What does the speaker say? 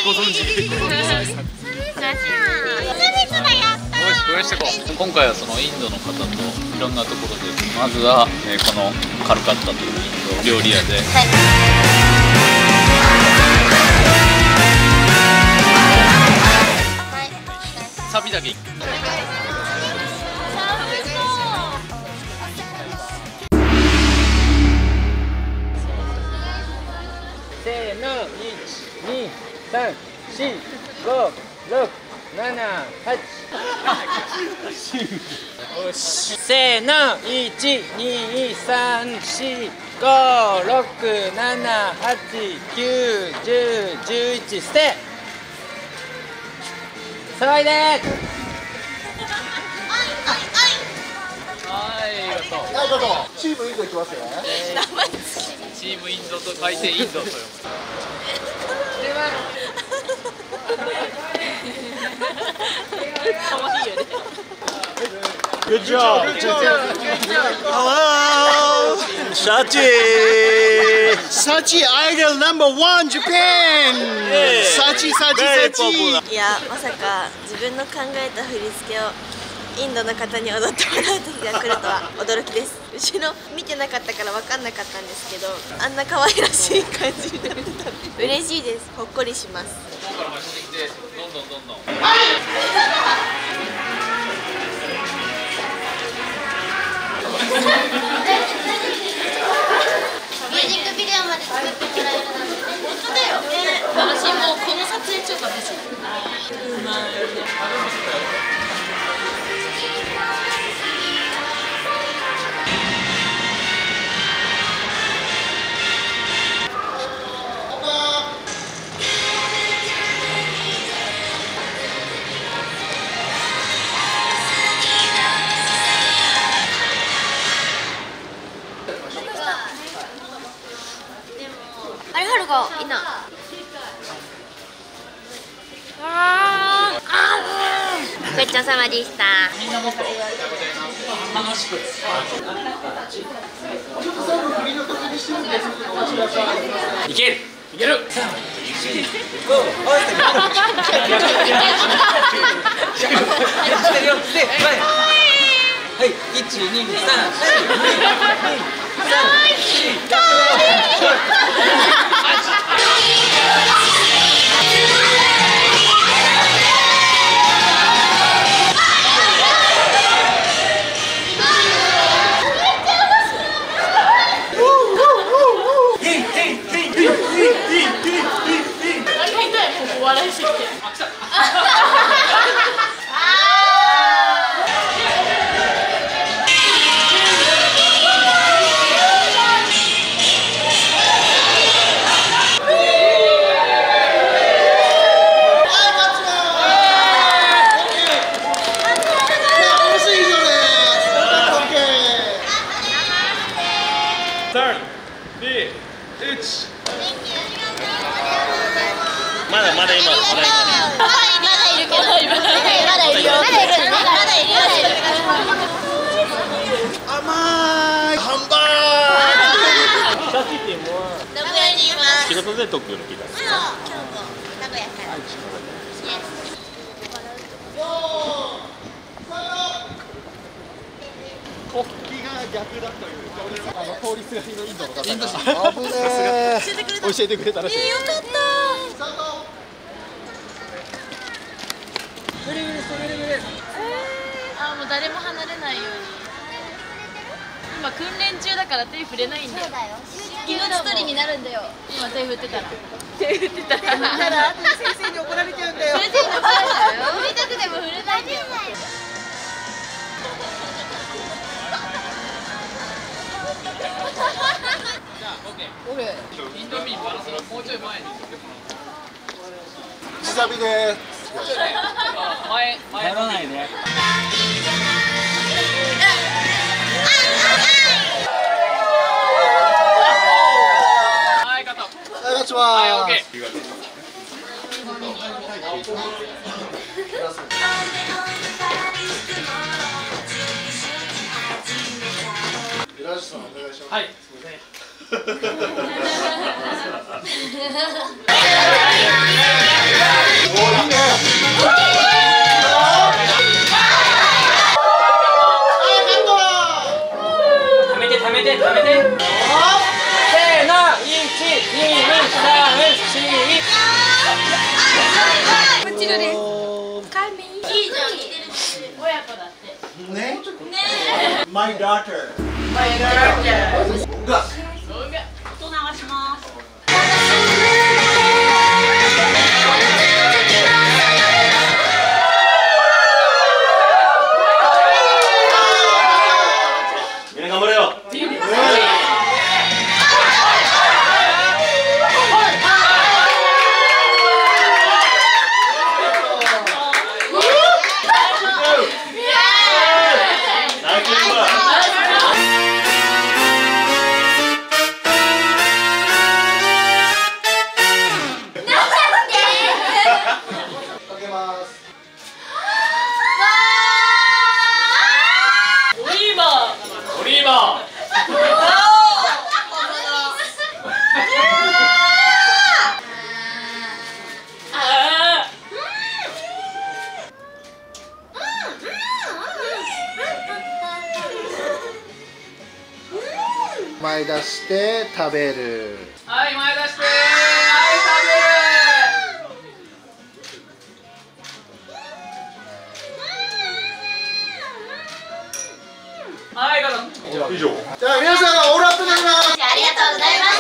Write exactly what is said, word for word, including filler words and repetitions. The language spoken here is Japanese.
ご存知ご存知です。ご用意してこう。今回はそのインドの方といろんなところで、まずは、えー、このカルカッタというインド料理屋で、はい、サビだけせーの、いち、に、さん、し、ご、ろく、なな、はち。せーの、いち、に、さん、し、ご、ろく、なな、はち、きゅう、じゅう、じゅういち、ステ騒いでー。はい、 ありがとう。 はい、どうぞ。チームインドいきますよ。 チームインドと書いてインドと読む。 可愛いよね。 Good job. Hello, Sachi. Sachi idol number one Japan. Sachi, Sachi, Sachi. いや、まさか自分の考えた振り付けをインドの方に踊ってもらう時が来るとは驚きです。後ろ見てなかったから分かんなかったんですけど、あんな可愛らしい感じになれたんで嬉しいです。ほっこりします。 ここから始めてきて、どんどんどんどん。 ミュージックビデオまで作ってもらえるなんて本当だよ。 私もうこの撮影中がです。うまい。 あれ、はるかいな。ごちそうさまでした。 みんなもっと楽しく。いける。いける。はい、一二三笑いすぎて。 まだまだ今まだまだいるけど、まだいるよ。まだいるよ。まだいるよ。まだいるよ。 甘いハンバーグ。サチっていうのは名古屋にいます。 仕事で東京に来た。 そう、今日も名古屋から。 国旗が逆だというあの通りすがりのインドの方が危ねえ教えてくれたらしい。 よかった。 ぐるぐるぐるぐる。 あ、もう誰も離れないように。今訓練中だから手振れないんだよ。気持ち取りになるんだよ。今手振ってたら。手振ってたら。 たら先生に怒られちゃうんだよ。 先生に怒られちゃうよ。振りたくても振れないんだよ。 オレ。 インド民バランスのもうちょい前に。 地サビです。 前前やらないね。はい、カット。 お願いします。 はい、オッケー。はい、すみません。 ね。My daughter。が。 音流します。 みんな頑張れよ。 前出して食べる。 はい前出してはい食べるはいガロン以上。じゃあ皆さんオールアップになります。 ありがとうございます。